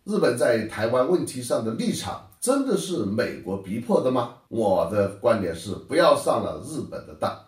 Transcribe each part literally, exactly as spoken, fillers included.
日本在台湾问题上的立场真的是美国逼迫的吗？我的观点是，不要上了日本的当。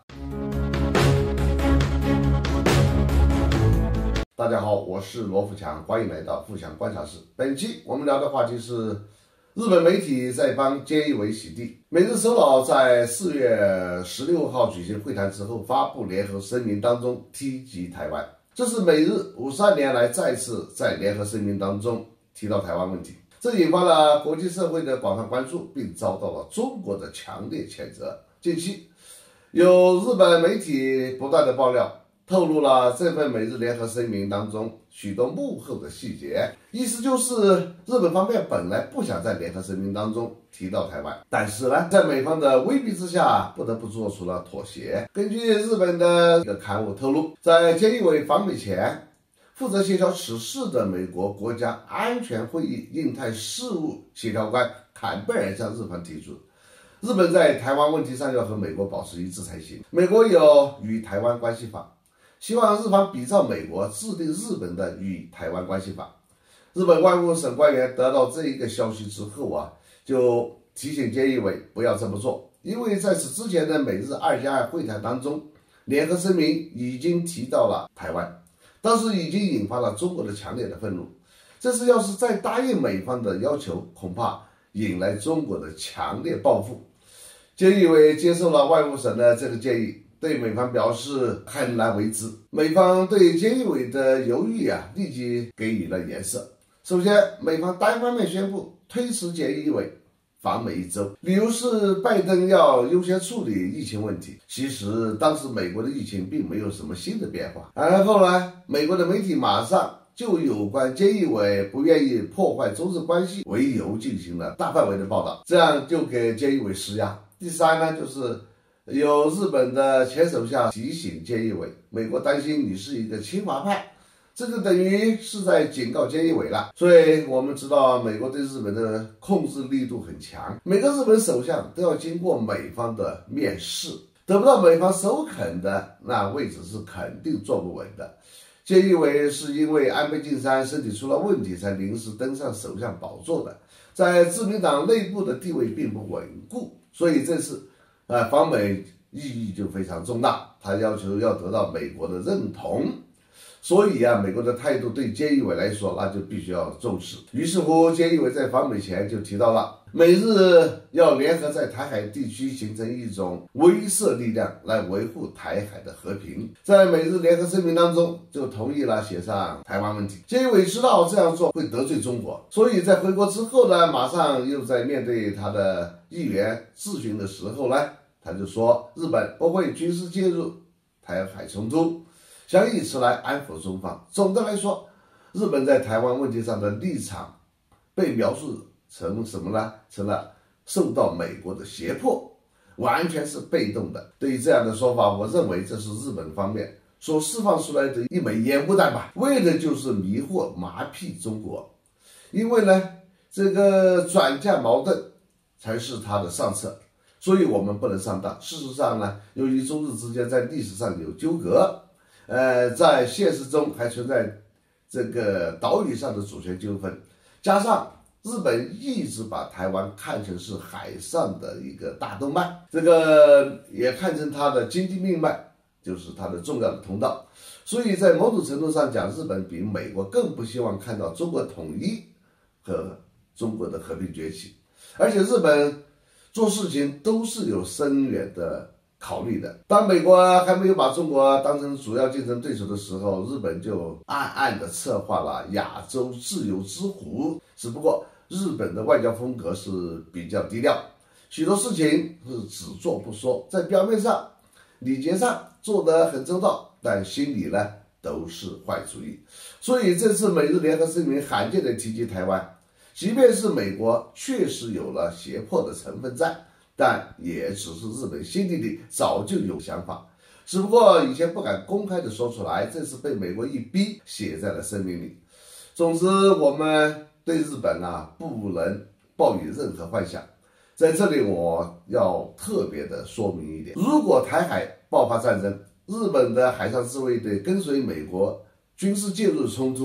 大家好，我是罗富强，欢迎来到富强观察室。本期我们聊的话题是日本媒体在帮菅义伟洗地。美日首脑在四月十六号举行会谈之后发布联合声明当中提及台湾，这是美日五十二年来再次在联合声明当中提到台湾问题，这引发了国际社会的广泛关注，并遭到了中国的强烈谴责。近期有日本媒体不断的爆料，透露了这份美日联合声明当中许多幕后的细节，意思就是日本方面本来不想在联合声明当中提到台湾，但是呢，在美方的威逼之下，不得不做出了妥协。根据日本的一个刊物透露，在菅义伟访美前，负责协调此事的美国国家安全会议印太事务协调官坎贝尔向日方提出，日本在台湾问题上要和美国保持一致才行。美国有与台湾关系法，希望日方比照美国制定日本的与台湾关系法。日本外务省官员得到这一个消息之后啊，就提醒菅义伟不要这么做，因为在此之前的美日二加二会谈当中，联合声明已经提到了台湾，当时已经引发了中国的强烈的愤怒。这次要是再答应美方的要求，恐怕引来中国的强烈报复。菅义伟接受了外务省的这个建议，对美方表示很难为之。美方对菅义伟的犹豫啊，立即给予了颜色。首先，美方单方面宣布推迟菅义伟访美一周，理由是拜登要优先处理疫情问题。其实当时美国的疫情并没有什么新的变化。然后呢，美国的媒体马上就有关菅义伟不愿意破坏中日关系为由进行了大范围的报道，这样就给菅义伟施压。第三呢，就是有日本的前首相提醒菅义伟，美国担心你是一个亲华派，这就等于是在警告菅义伟了。所以我们知道美国对日本的控制力度很强，每个日本首相都要经过美方的面试，得不到美方首肯的，那位置是肯定坐不稳的。菅义伟是因为安倍晋三身体出了问题才临时登上首相宝座的，在自民党内部的地位并不稳固，所以这次呃访美意义就非常重大，他要求要得到美国的认同。所以啊，美国的态度对菅义伟来说，那就必须要重视。于是乎，菅义伟在访美前就提到了，美日要联合在台海地区形成一种威慑力量，来维护台海的和平。在美日联合声明当中，就同意了写上台湾问题。菅义伟知道这样做会得罪中国，所以在回国之后呢，马上又在面对他的议员质询的时候呢，他就说日本不会军事介入台海冲突，想以此来安抚中方。总的来说，日本在台湾问题上的立场被描述成什么呢？成了受到美国的胁迫，完全是被动的。对于这样的说法，我认为这是日本方面所释放出来的一枚烟雾弹吧，为的就是迷惑麻痹中国。因为呢，这个转嫁矛盾才是他的上策，所以我们不能上当。事实上呢，由于中日之间在历史上有纠葛，呃，在现实中还存在这个岛屿上的主权纠纷，加上日本一直把台湾看成是海上的一个大动脉，这个也看成它的经济命脉，就是它的重要的通道。所以在某种程度上讲，日本比美国更不希望看到中国统一和中国的和平崛起。而且日本做事情都是有深远的考虑的。当美国还没有把中国当成主要竞争对手的时候，日本就暗暗地策划了亚洲自由之虎。只不过日本的外交风格是比较低调，许多事情是只做不说，在表面上礼节上做得很周到，但心里呢都是坏主意。所以这次美日联合声明罕见地提及台湾，即便是美国确实有了胁迫的成分在，但也只是日本心底里早就有想法，只不过以前不敢公开的说出来，这次被美国一逼写在了声明里。总之，我们对日本啊不能抱有任何幻想。在这里我要特别的说明一点，如果台海爆发战争，日本的海上自卫队跟随美国军事介入冲突，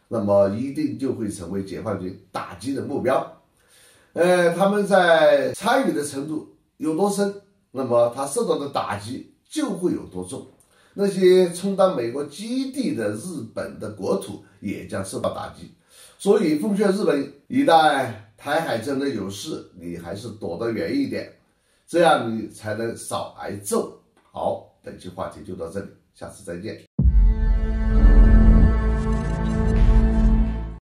那么一定就会成为解放军打击的目标。呃，他们在参与的程度有多深，那么他受到的打击就会有多重。那些充当美国基地的日本的国土也将受到打击。所以奉劝日本，一旦台海真的有事，你还是躲得远一点，这样你才能少挨揍。好，本期话题就到这里，下次再见。